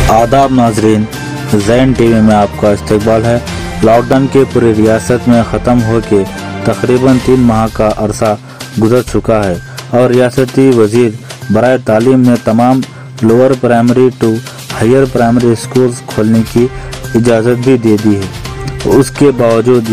आदाब नाजरीन, ज़ैन टीवी में आपका इस्तकबाल है। लॉकडाउन के पूरी रियासत में ख़त्म होकर तकरीबन 3 माह का अरसा गुजर चुका है और रियासती वजीर बराए तालीम ने तमाम lower primary to higher primary schools खोलने की इजाज़त भी दे दी है। उसके बावजूद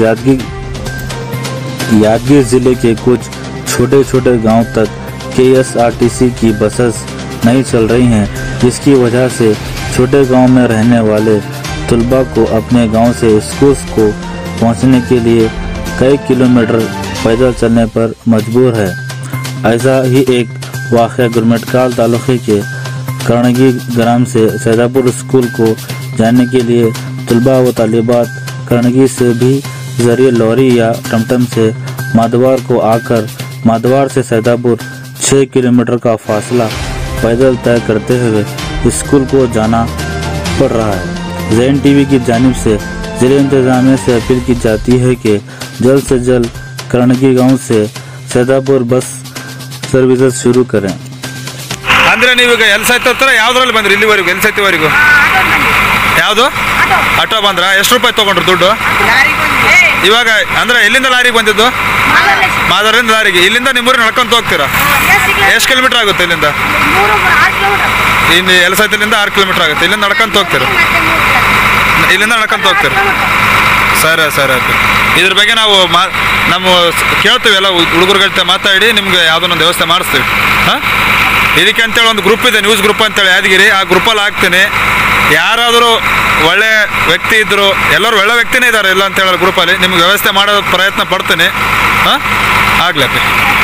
यादगीर ज़िले के कुछ छोटे छोटे गाँव तक KSRTC की बसेस नहीं चल रही हैं, जिसकी वजह से छोटे गांव में रहने वाले तलबा को अपने गांव से स्कूल को पहुंचने के लिए कई किलोमीटर पैदल चलने पर मजबूर है। ऐसा ही एक वाक़या गुरमटकाल तालुके के कर्णगी ग्राम से सैदापुर स्कूल को जाने के लिए तलबा व तालिबात कर्णगी से भी जरिए लॉरी या टमटम से मादवार को आकर मादवार से सैदापुर 6 किलोमीटर का फासला पैदल तय करते हुए स्कूल को जाना पड़ रहा है। ज़ैन टीवी की जानिब से ज़िले इंतज़ामिया से अपील की जाती है कि जल्द से जल्द कर्णगी गांव से सैदापुर बस सर्विसेज शुरू करें। ಅಂದ್ರೆ ನೀವೀಗ ಎಲ್ಲಿ ಸೈತರ ಯಾವ್ದ್ರಲ್ಲಿ ಬಂದ್ರಿ ಇಲ್ಲಿವರೆಗೂ ಎಲ್ಲಿ ಸೈತಿವರೆಗೂ ಯಾವುದು ಆಟೋ ಬಂದ್ರ ಎಷ್ಟು ರೂಪಾಯಿ ತಗೊಂಡ್ರು ದುಡ್ಡು ಇವಾಗ ಅಂದ್ರೆ ಎಲ್ಲಿಂದ ಲಾರಿಗೆ ಬಂದಿದ್ದು ಮಾದರಿಂದ ಲಾರಿಗೆ ಇಲ್ಲಿಂದ ನಿಮ್ಮೂರು ನಡ್ಕೊಂತ ಹೋಗ್ತೀರಾ ಎಷ್ಟು ಕಿಲೋಮೀಟರ್ ಆಗುತ್ತೆ ಇಲ್ಲಿಂದ ಇಲ್ಲಿ ಎಲ್ಲಿ ಸೈತಿಲಿಂದ 6 ಕಿಲೋಮೀಟರ್ ಆಗುತ್ತೆ ಇಲ್ಲಿಂದ ನಡ್ಕೊಂತ ಹೋಗ್ತೀರಾ ಇಲ್ಲಿಂದ ನಡ್ಕೊಂತ ಹೋಗ್ತೀರಾ ಸರಿ ಸರಿ ಆಯ್ತು ಇದ್ರ ಬಗ್ಗೆ ನಾವು ನಮ್ಮ ಕೇಳ್ತೀವಿ ಎಲ್ಲ ಹುಡುಗರ ಜೊತೆ ಮಾತಾಡಿ ನಿಮ್ಗೆ ಯಾವುದೊಂದು ವ್ಯವಸ್ಥೆ ಮಾಡಿಸ್ತೀವಿ ಹಾಂ ಇದಕ್ಕೆ ಅಂತೇಳಿ ಒಂದು ಗ್ರೂಪ್ ಇದೆ ನ್ಯೂಸ್ ಗ್ರೂಪ್ ಅಂತೇಳಿ ಯಾದಗಿರಿ ಆ ಗ್ರೂಪಲ್ಲಿ ಹಾಕ್ತೀನಿ ಯಾರಾದರೂ ಒಳ್ಳೆ ವ್ಯಕ್ತಿ ಇದ್ದರು ಎಲ್ಲರೂ ಒಳ್ಳೆ ವ್ಯಕ್ತಿನೇ ಇದ್ದಾರೆ ಇಲ್ಲ ಅಂತೇಳಿ ಗ್ರೂಪಲ್ಲಿ ನಿಮ್ಗೆ ವ್ಯವಸ್ಥೆ ಮಾಡೋ ಪ್ರಯತ್ನ ಪಡ್ತೀನಿ ಹಾಂ ಆಗ್ಲಪ್ಪ